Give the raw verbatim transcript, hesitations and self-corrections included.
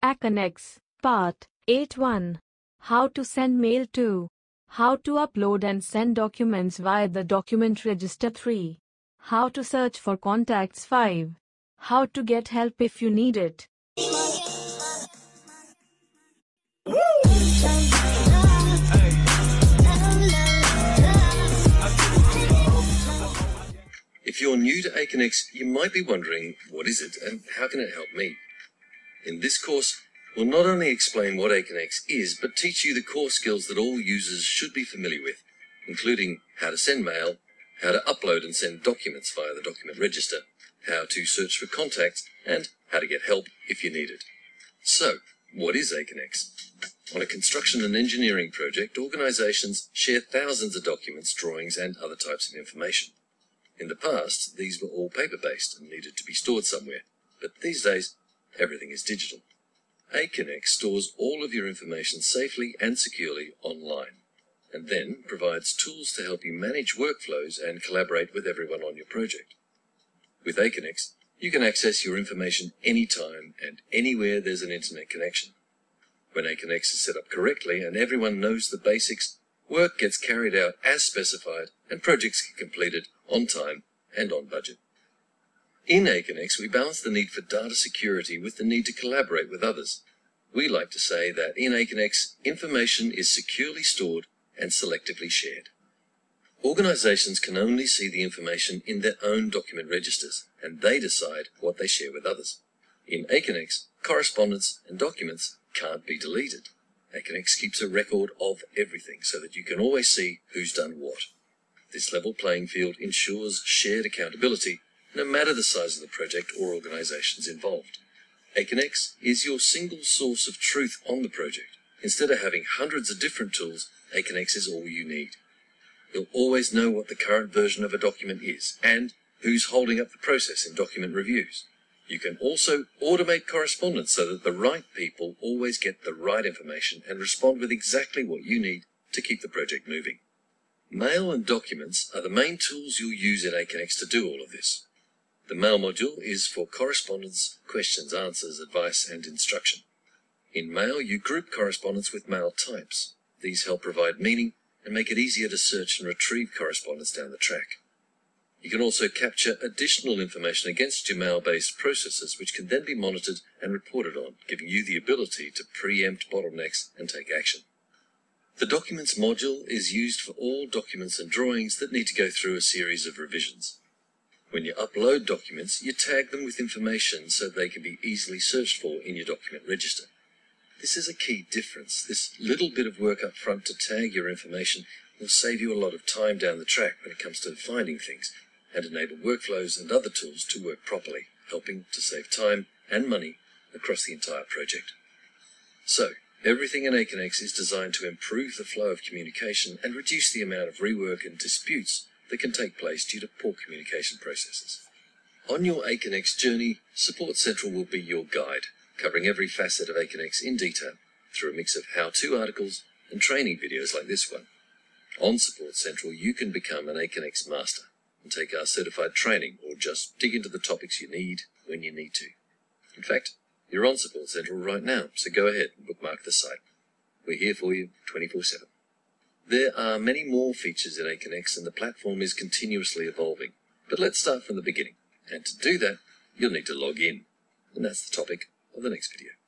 Aconex, Part eight one. How to send mail to. How to upload and send documents via the document register three. How to search for contacts five. How to get help if you need it. If you're new to Aconex, you might be wondering, what is it and how can it help me? In this course, we'll not only explain what Aconex is, but teach you the core skills that all users should be familiar with, including how to send mail, how to upload and send documents via the document register, how to search for contacts, and how to get help if you need it. So, what is Aconex? On a construction and engineering project, organizations share thousands of documents, drawings, and other types of information. In the past, these were all paper-based and needed to be stored somewhere, but these days, everything is digital. Aconex stores all of your information safely and securely online, and then provides tools to help you manage workflows and collaborate with everyone on your project. With Aconex, you can access your information anytime and anywhere there's an internet connection. When Aconex is set up correctly and everyone knows the basics, work gets carried out as specified and projects get completed on time and on budget. In Aconex, we balance the need for data security with the need to collaborate with others. We like to say that in Aconex, information is securely stored and selectively shared. Organizations can only see the information in their own document registers, and they decide what they share with others. In Aconex, correspondence and documents can't be deleted. Aconex keeps a record of everything so that you can always see who's done what. This level playing field ensures shared accountability, no matter the size of the project or organizations involved. Aconex is your single source of truth on the project. Instead of having hundreds of different tools, Aconex is all you need. You'll always know what the current version of a document is and who's holding up the process in document reviews. You can also automate correspondence so that the right people always get the right information and respond with exactly what you need to keep the project moving. Mail and documents are the main tools you'll use in Aconex to do all of this. The mail module is for correspondence, questions, answers, advice, and instruction. In mail, you group correspondence with mail types. These help provide meaning and make it easier to search and retrieve correspondence down the track. You can also capture additional information against your mail-based processes, which can then be monitored and reported on, giving you the ability to preempt bottlenecks and take action. The Documents module is used for all documents and drawings that need to go through a series of revisions. When you upload documents, you tag them with information so they can be easily searched for in your document register. This is a key difference. This little bit of work up front to tag your information will save you a lot of time down the track when it comes to finding things, and enable workflows and other tools to work properly, helping to save time and money across the entire project. So, everything in Aconex is designed to improve the flow of communication and reduce the amount of rework and disputes that can take place due to poor communication processes. On your Aconex journey, Support Central will be your guide, covering every facet of Aconex in detail through a mix of how-to articles and training videos like this one. On Support Central, you can become an Aconex master and take our certified training, or just dig into the topics you need when you need to. In fact, you're on Support Central right now, so go ahead and bookmark the site. We're here for you twenty-four seven. There are many more features in Aconex, and the platform is continuously evolving. But let's start from the beginning. And to do that, you'll need to log in. And that's the topic of the next video.